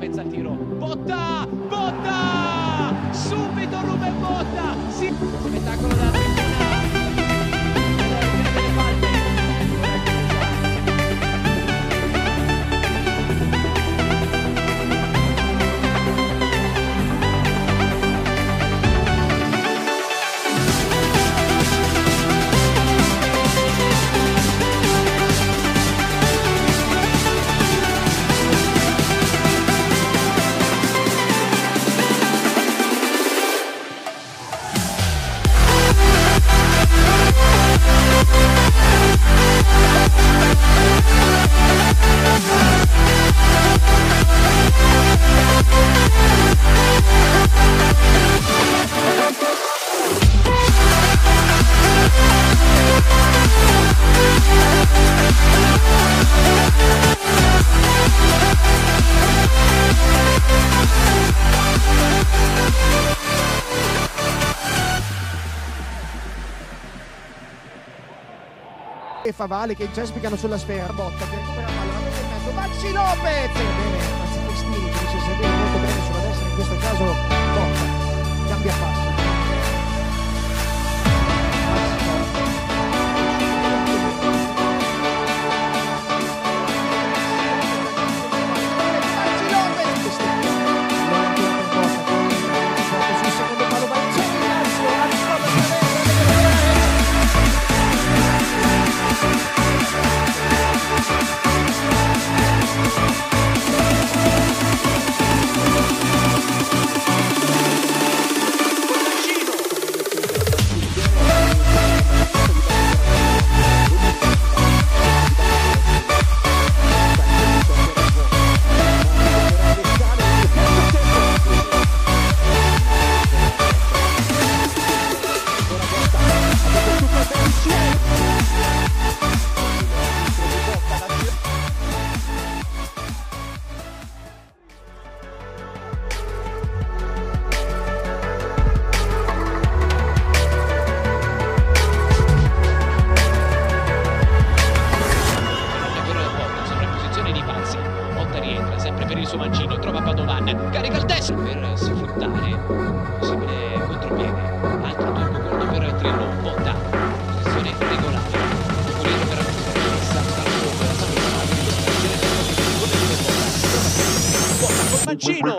pensa al tiro. Botta! Botta! Subito Ruben Botta! Sì! Spettacolo da e Favale che incespicano sulla sfera. Botta che recupera la palla, in mezzo Maxi Lopez, bene, anzi Cristini che riesce a servire molto bene sulla destra, in questo caso Botta cambia passo. Sempre per il suo mancino, trova Padovan, carica il destro per sfruttare possibile contropiede, altro turno corto per Trillo, Botta, posizione regolare, Corriere per la Botta col mancino.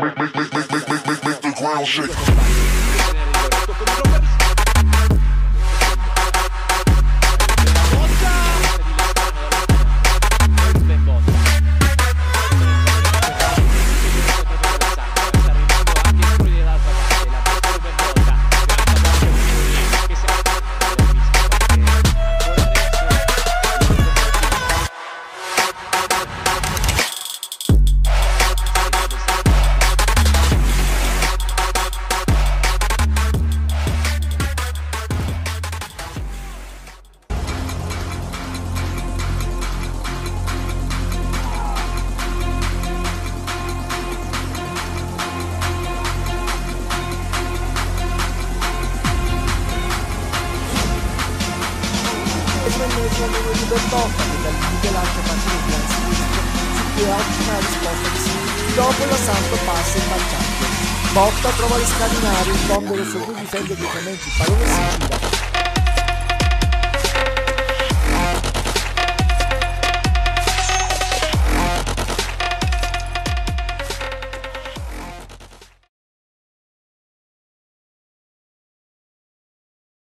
Di Bertotta che dal Michelangelo parte il classifico su cui ha ottima risposta di Sinistri. Dopo la Santo passa in vantaggio. Botta trova le scardinari, il Bombero su cui difende direttamente il pallone si gira